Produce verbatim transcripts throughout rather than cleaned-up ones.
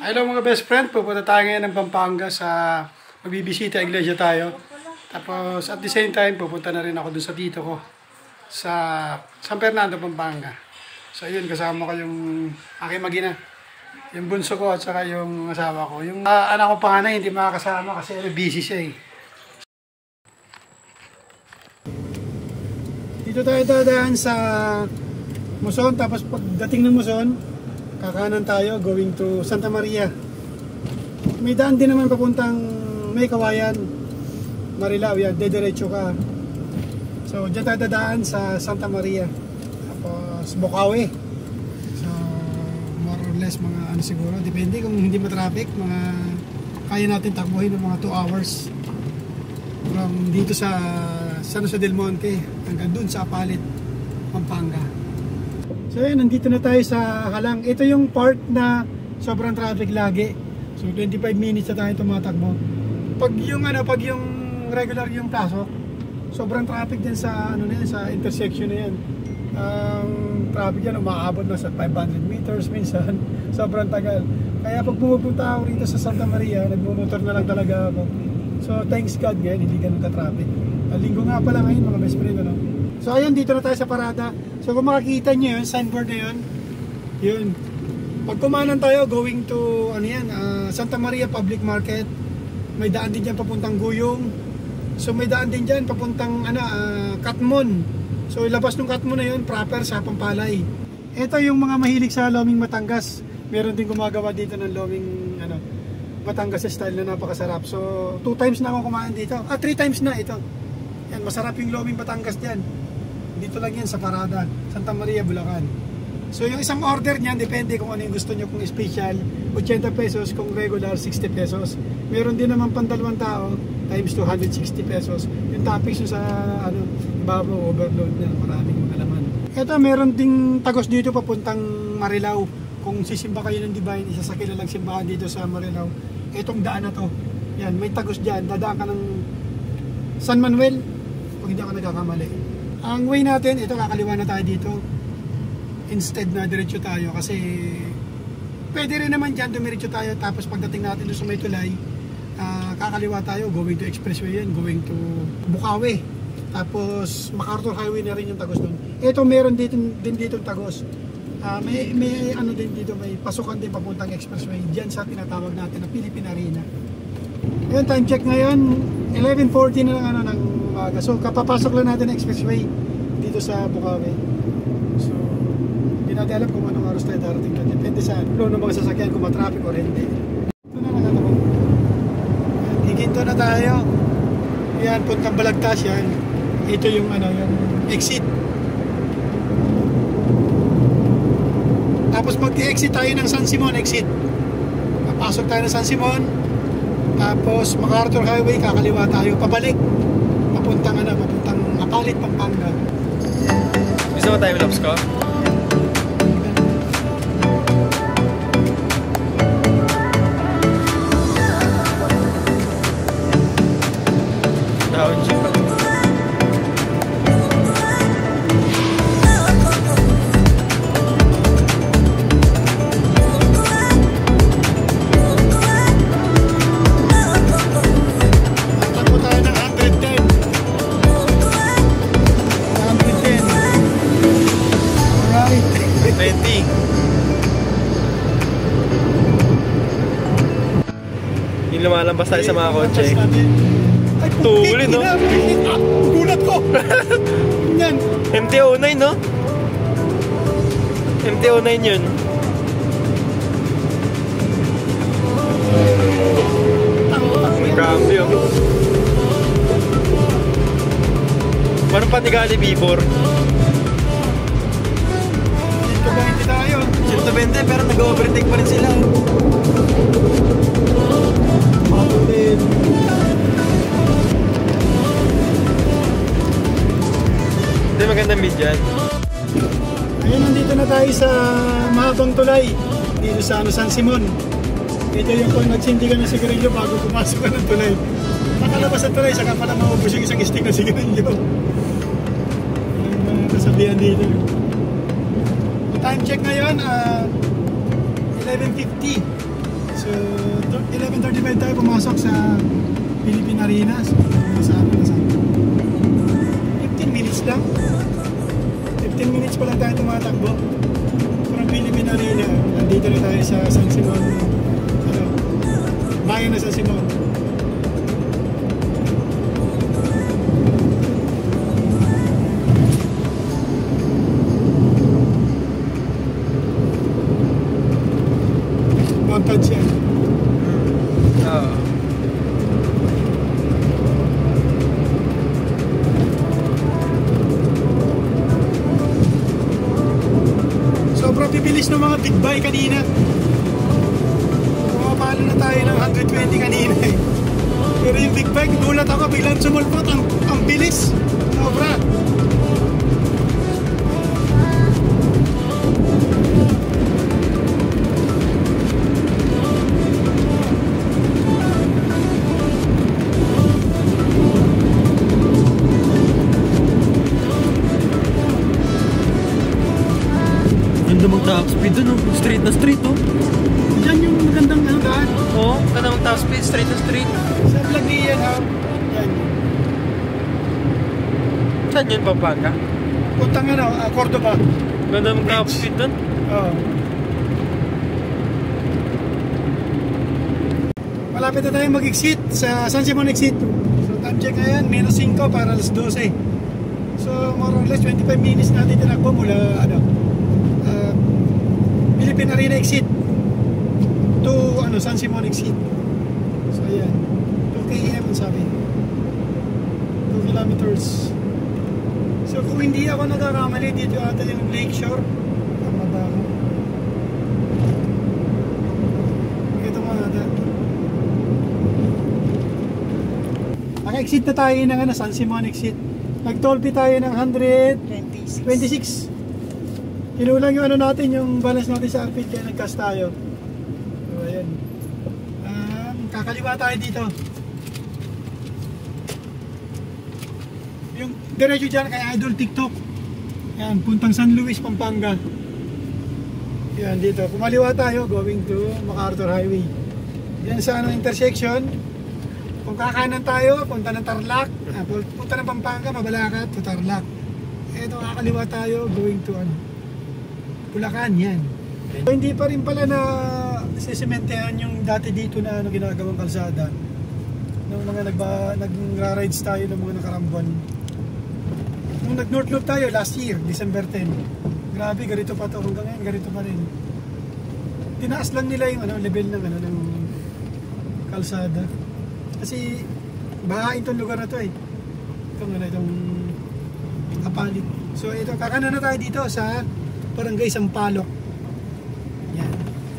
Hello mga best friend, pupunta tayo ngayon ng Pampanga sa magbibisita iglesia tayo. Tapos at the same time, pupunta na rin ako dun sa tito ko sa San Fernando, Pampanga. So yun, kasama ko yung aking magina, yung bunso ko at saka yung asawa ko. Yung uh, anak ko panganay hindi makakasama kasi busy siya eh. Dito tayo dadaan sa Muson, tapos pagdating ng Muson, kakanan tayo going to Santa Maria. May daan din naman papuntang May Kawayan, Marilao, yan, dediretso ka. So dyan tayo dadaan sa Santa Maria. Tapos Bukawi. So more or less mga ano siguro, depende kung hindi ma-traffic, mga kaya natin takbuhin ng mga two hours. From dito sa San Jose del Monte hanggang dun sa Apalit, Pampanga. So yan, nandito na tayo sa Halang. Ito yung part na sobrang traffic lagi. So twenty-five minutes na tayo tumatakbo. Pag yung ano, pag yung regular yung pasok, sobrang traffic din sa ano na yan, sa intersection na yan. Ang um, traffic yan umaabot na sa five hundred meters minsan. Sobrang tagal. Kaya pag pumupunta ako rito sa Santa Maria, nagmumotor na lang talaga ako. So thanks God ngayon, hindi ganun ka-traffic. Linggo nga pala ngayon mga best friend, ano? So ayun, dito na tayo sa parada. So kung makikita nyo yun, signboard na yun, yun. Pag kumanan tayo, going to ano yan, uh, Santa Maria Public Market. May daan din dyan papuntang Guyong. So may daan din dyan papuntang ano, uh, Katmon. So ilabas ng Katmon na yun, proper sa Pampalay. Ito yung mga mahilig sa Loming Batangas. Meron din gumagawa dito ng Loming ano, Batangas style na napakasarap. So two times na ako kumain dito. Ah, three times na ito. Yan, masarap yung Loming Batangas dyan. Dito lang yan sa parada, Santa Maria, Bulacan. So yung isang order niyan, depende kung ano yung gusto nyo. Kung special, eighty pesos. Kung regular, sixty pesos. Meron din naman pandalawang tao, times two hundred sixty pesos. Yung toppings nyo sa ano, babaw, overload na, maraming mga laman. Ito, meron ding tagos dito papuntang Marilao. Kung sisimba kayo ng Divine, isa sa kilalang simbahan dito sa Marilao, itong daan na to. Yan, may tagos dyan. Dadaan ka ng San Manuel, kung hindi ako nagkakamali. Ang way natin, ito, kakaliwa na tayo dito. Instead na diretso tayo kasi pwede rin naman dyan, dumiretso tayo. Tapos pagdating natin doon sa may tulay, uh, kakaliwa tayo, going to expressway yan, going to Bukawi. Tapos MacArthur Highway na rin yung tagos doon. Ito, meron dito, din dito tagos. Uh, may, may ano din dito, may pasukan din papuntang expressway. Diyan sa tinatawag natin na Philippine Arena. Ngayon, time check ngayon, eleven forty na lang ano ng umaga. So kapapasok lang natin ang expressway dito sa Bukawi. So hindi natin alam kung anong oras tayo darating na. Depende sa flow ng mga sasakyan kung matraffic o hindi. Ito na nakatapos. Higinto na tayo. Yan, puntang Balagtas yan. Ito yung ano, yung exit. Tapos mag-exit tayo ng San Simon, exit. Papasok tayo ng San Simon. Tapos MacArthur Highway, kakaliwa tayo pabalik. Papuntang ano, papuntang Apalit, Pampanga. Gusto mo time-lapse ko? Down jeep. Yung lumalabas tayo sa mga kotse. Ay, Tuli, no? Gulat ko! Yan. M T oh nine, no? M T oh nine yun. Grabe yun. Parang patigali before. Dito ba hindi tayo? one twenty pero nag-overtake pa rin sila. Hindi magandang mid yan. Ayun, nandito na tayo sa mahabang tulay. Dito sa ano, San Simon. Ito yung kung nagsindi ka ng sigarilyo bago pumasok ka ng tulay. Nakalabas ang tulay, saka pala maubos yung isang stick ng sigarilyo. Yung kasabihan dito. Time check ngayon, uh, eleven fifty. So So, eleven thirty-five tayo pumasok sa Philippine Arena. So, sa ano na sa fifteen minutes lang. fifteen minutes pa lang tayo tumatakbo. From Philippine Arena, nandito na tayo sa San Simon. Ano, bayan na San Simon. Montage yan. Oo. Sobrang bibilis ng mga big bike kanina. Pumapalo na tayo ng one twenty kanina eh. Pero yung big bike, gulat ako, biglang sumulpot. Ang, ang bilis. Sobra. Ganda mag-top speed dun, oh. Street na street, oh. Diyan yung magandang ano daan. Oo, oh, ganda mag-top speed, street na street. Sa vlog ni Ian, ha? Yan. Saan yun, Pampanga? Puntang ano, uh, Cordoba. Ganda mag-top speed dun. Oo. Malapit na tayo mag-exit sa San Simon exit. So time check ngayon, minus five para alas twelve. So more or less twenty-five minutes natin tinakbo mula ano, uh, Philippine Arena exit to ano, San Simon exit. So ayan, two kilometers ang sabi, two kilometers. So kung hindi ako nagkakamali, dito ata yung Lakeshore. Tama ba ako? Ito mo ata. Naka-exit na tayo ng ano, San Simon exit. Nag-toll fee tayo ng one twenty-six. Kinulang yung ano natin, yung balance natin sa outfit, kaya nag-cash tayo. So ayan. Um, kakaliwa tayo dito. Yung diretso dyan kay Idol TikTok. Yan, puntang San Luis, Pampanga. Yan, dito. Kumaliwa tayo, going to MacArthur Highway. Yan sa ano, intersection. Kung kakanan tayo, punta ng Tarlac. Ah, punta ng Pampanga, Mabalacat to Tarlac. Ito, kakaliwa tayo, going to ano, Bulacan, yan. So, hindi pa rin pala na sisimentehan yung dati dito na ano, ginagawang kalsada. Nung mga nagba, nagra-rides tayo ng mga nakarambuan. Nung nag-North Loop tayo last year, December tenth. Grabe, ganito pa to. Hanggang ngayon, ganito pa rin. Tinaas lang nila yung ano, level ng, ano, ng kalsada. Kasi bahain tong lugar na to eh. Itong ano, itong Apalit. So ito, kakanan na tayo dito sa Barangay Sampaloc. Yan.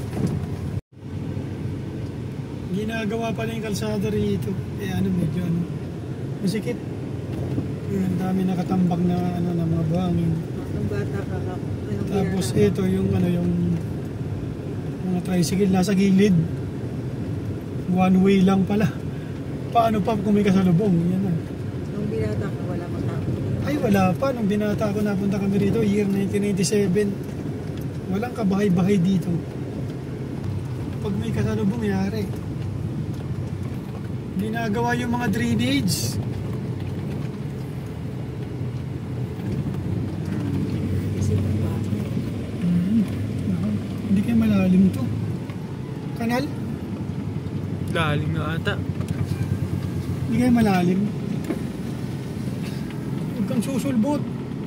Ginagawa pala yung kalsada rito. Eh ano, medyo ano, masikip. Ang dami nakatambak na ano, na mga buhangin. Ang bata ka ka. Tapos ito yung ano, yung mga tricycle nasa gilid. One way lang pala. Paano pa kung may kasalubong? Yan na. Nung binata ka, wala pa tao. Ay wala pa. Nung binata ako napunta kami rito, year nineteen ninety-seven. Walang kabahay-bahay dito. Pag may kasalubong, yari. Ginagawa yung mga drainage. Hmm. Hindi kayo malalim to. Kanal? Lalim na ata. Hindi kayo malalim. Huwag kang susulbot.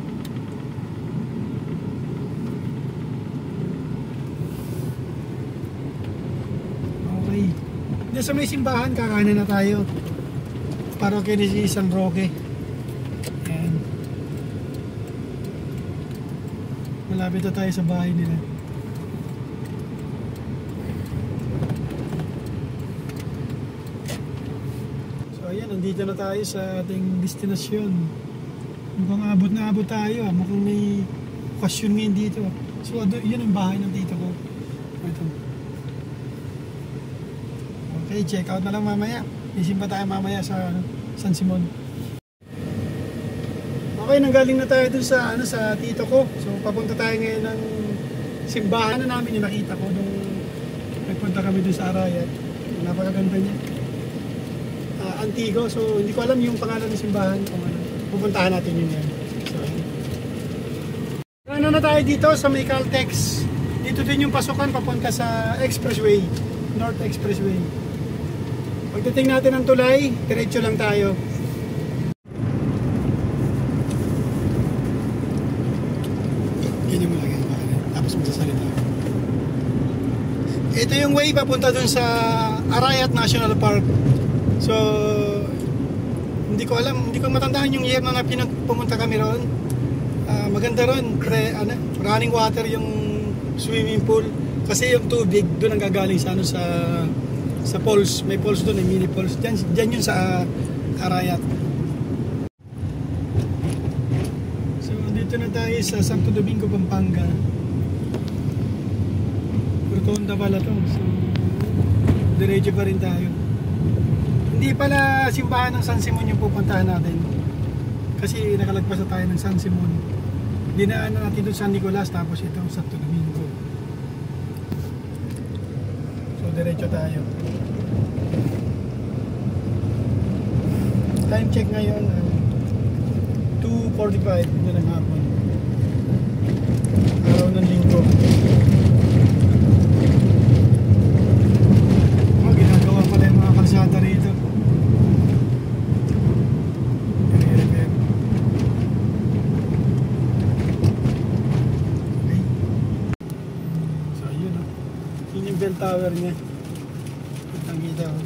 Okay. Diyan sa may simbahan, kakanan na tayo. Parokya ni San Roque. Ayan. Malapit na tayo sa bahay nila. Ayan, nandito na tayo sa ating destinasyon. Mukhang abot na abot tayo. Ah. Mukhang may question ngayon dito. So, yun ang bahay ng tito ko. Ito. Okay, check out na lang mamaya. Isimpa tayo mamaya sa San Simon. Okay, nanggaling na tayo dun sa, ano, sa tito ko. So, papunta tayo ngayon ng simbahan na namin yung nakita ko nung Punta kami dun sa Arayat. Napakaganda niya. Uh, Antigo, so hindi ko alam yung pangalan ng simbahan. Kung ano. Pupuntahan natin yun yan. So, ano na tayo dito sa may Caltex. Dito din yung pasukan papunta sa Expressway. North Expressway. Pagdating natin ng tulay, diretso lang tayo. Ganyan mo lang yan. Tapos magsasalita. Ito yung way papunta dun sa Arayat National Park. So, hindi ko alam, hindi ko matandaan yung year na pumunta kami ron. Uh, maganda ron, pre, ano, running water yung swimming pool. Kasi yung tubig doon ang gagaling sa ano sa sa falls, may falls doon, may mini falls. Diyan, diyan yun sa uh, Arayat. So, dito na tayo sa Santo Domingo, Pampanga. Rotonda pala to. So, diretso pa rin tayo. Hindi pala simbahan ng San Simon yung pupuntahan natin. Kasi nakalagpas na tayo ng San Simon. Dinaan na natin doon San Nicolas, tapos ito Santo Domingo. So, diretso tayo. Time check ngayon, two forty-five na ng hapon. Araw ng linggo. Kalsada rito. Okay. So yun o. Yun yung bell tower niya. Kitang kita o.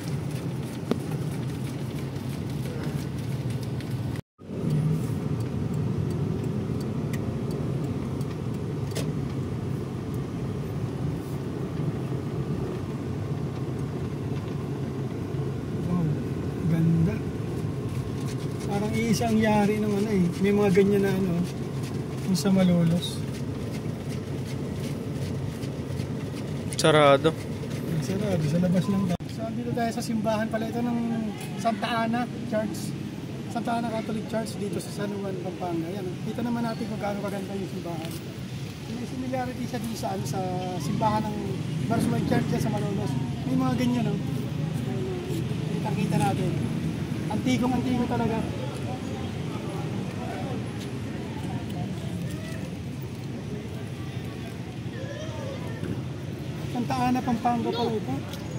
Parang iisang yari ng ano eh. May mga ganyan na ano. Yung sa Malolos. Sarado. Sarado. Sa labas lang tayo. So dito tayo sa simbahan pala. Ito ng Santa Ana Church. Santa Ana Catholic Church dito sa San Juan, Pampanga. Yan. Kita naman natin kung gaano kaganda yung simbahan. May similarity siya dito sa, ano, sa simbahan ng Barsumay Church sa Malolos. May mga ganyan no. Kita-kita natin. Antigong antigo talaga. Santa Ana, Pampanga pala ito.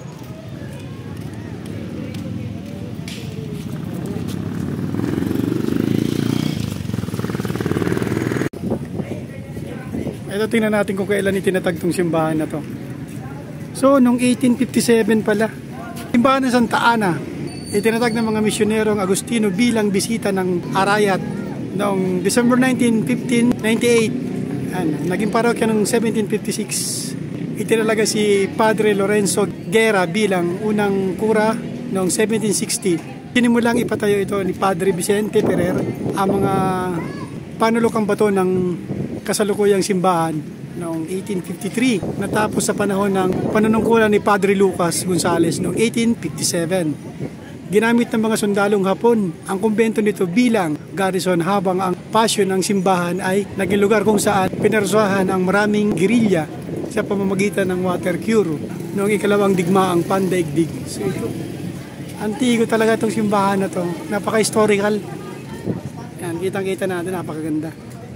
Ito tingnan natin kung kailan itinatag tong simbahan na to. So, noong eighteen fifty-seven pala. Simbahan ng Santa Ana. Itinatag ng mga misyonerong Agustino bilang bisita ng Arayat noong December nineteen, fifteen ninety-eight. Yan, naging parokya noong seventeen fifty-six. Itinalaga si Padre Lorenzo Guerra bilang unang kura noong seventeen sixty. Sinimulang ipatayo ito ni Padre Vicente Ferrer ang mga panulokang bato ng kasalukuyang simbahan noong eighteen fifty-three. Natapos sa panahon ng panunungkulan ni Padre Lucas Gonzales noong eighteen fifty-seven. Ginamit ng mga sundalong Hapon ang kumbento nito bilang garrison habang ang pasyon ng simbahan ay naging lugar kung saan pinarsuahan ang maraming gerilya sa pamamagitan ng water cure noong ikalawang digmaang pandaigdig. So ito, antigo talaga itong simbahan na to. Napaka-historical. Yan, kitang-kita natin, napakaganda.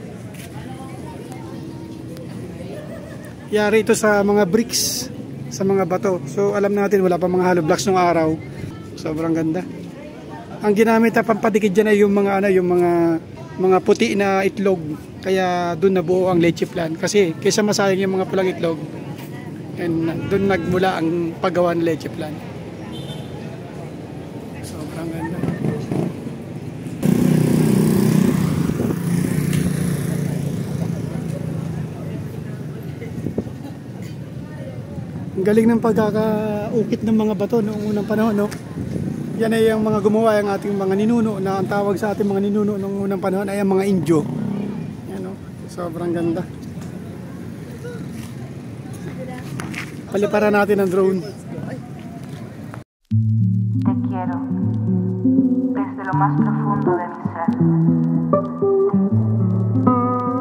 Yari ito sa mga bricks, sa mga bato. So alam natin wala pa mga hollow blocks nung araw. Sobrang ganda. Ang ginamit na pampadikit dyan ay yung mga ano, yung mga mga puti na itlog. Kaya doon nabuo ang leche plan. Kasi kaysa masayang yung mga pulang itlog, and doon nagmula ang paggawa ng leche plan. Sobrang ganda. Ang galing ng pagkakaukit ng mga bato noong unang panahon, no? Yan ay yung mga gumawa, yung ating mga ninuno, na ang tawag sa ating mga ninuno noong unang panahon ay ang mga Indio. Yan, no? Sobrang ganda. Paliparan natin ang drone. Te quiero desde lo más profundo de mi ser.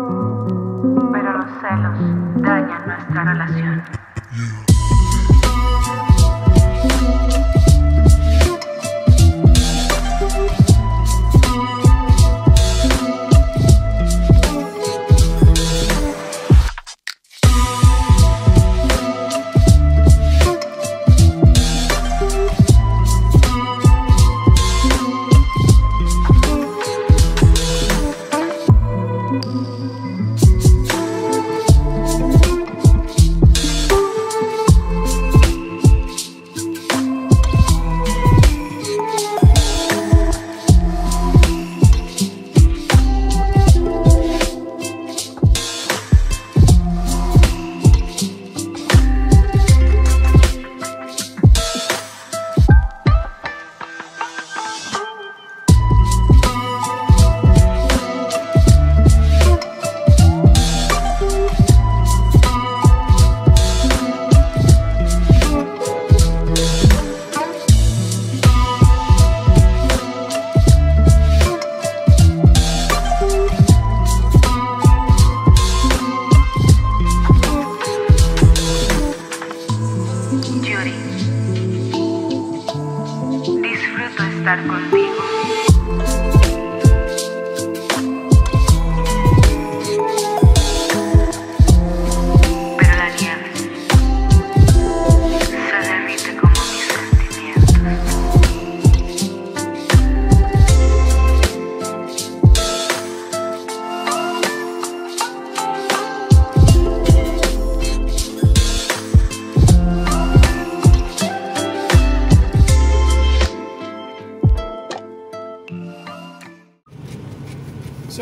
Pero los celos dañan nuestra relación.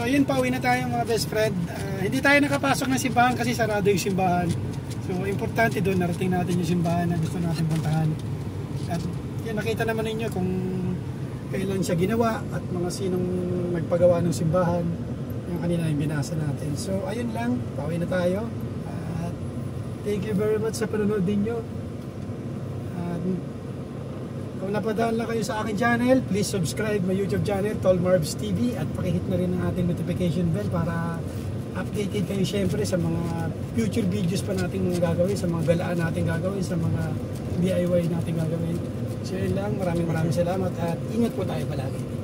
yun, pauwi na tayo mga best friend. Ah, hindi tayo nakapasok ng simbahan kasi sarado yung simbahan. So importante doon, narating natin yung simbahan na gusto natin puntahan. At yun, nakita naman ninyo kung kailan siya ginawa at mga sinong nagpagawa ng simbahan. Yung kanina yung binasa natin. So ayun lang, pauwi na tayo. At thank you very much sa panonood ninyo. At kung napadaan lang kayo sa aking channel, please subscribe my YouTube channel, Tol Marbs T V, at pakihit na rin ang ating notification bell para updated kayo syempre sa mga future videos pa natin mga gagawin, sa mga galaan natin gagawin, sa mga D I Y natin gagawin. So yun lang, maraming maraming salamat at ingat po tayo palagi.